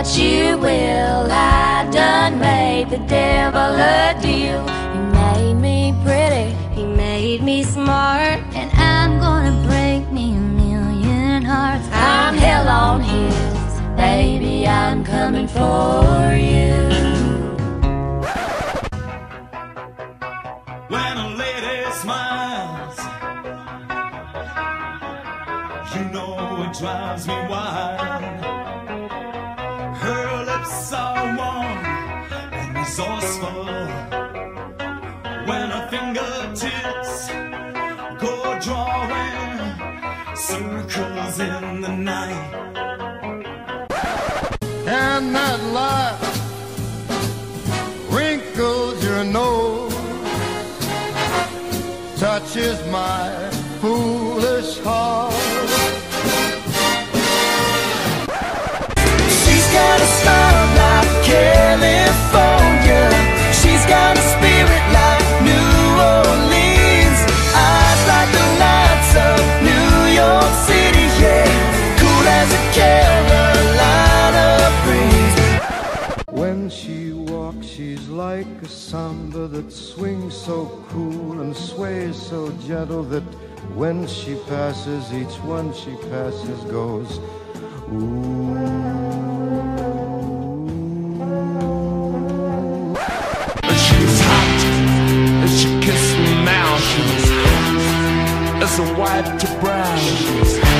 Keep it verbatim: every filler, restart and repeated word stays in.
what you will. I done made the devil a deal. He made me pretty, he made me smart, and I'm gonna break me a million hearts. I'm hell on heels, baby, I'm coming for you. When a lady smiles, you know it drives me wild. Her lips are warm and resourceful. When her fingertips go drawing circles in the night. And that light wrinkles your nose, touches my foolish heart. She's got a smile like California. She's got a spirit like New Orleans. Eyes like the lights of New York City, yeah. Cool as a Carolina breeze. When she walks, she's like a samba that swings so cool and sways so gentle that when she passes, each one she passes goes, ooh. She was hot as she kissed me now. She was hot as a white to brown. She was